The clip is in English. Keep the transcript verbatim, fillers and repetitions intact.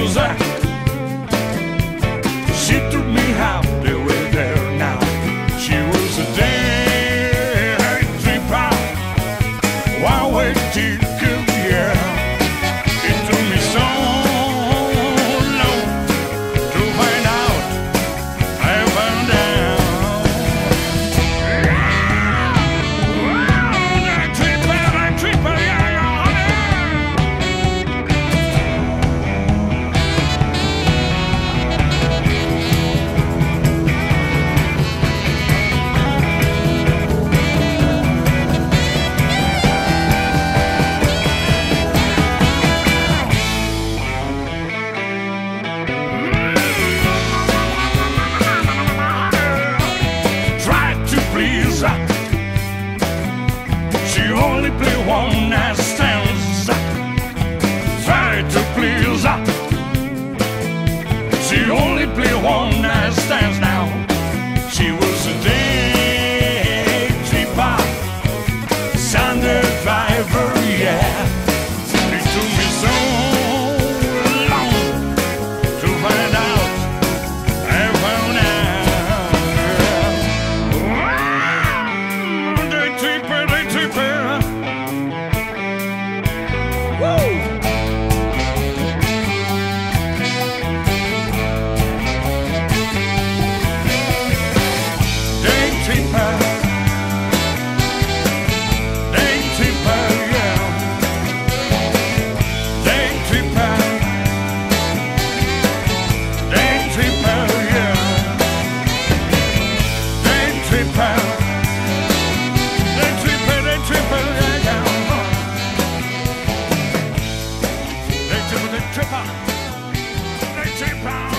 please. She took me out there with her now. She was a day tripper, one way ticket, yeah. It took me so long to find out. I found out. That tripper, that tripper, yeah, yeah. She only play one night stands. Try to please her. She only play one night stands now. She was a day tripper, Sunday driver, yeah. It took me so long to find out. I found out. Day tripper, day tripper. Tripper, they tripper.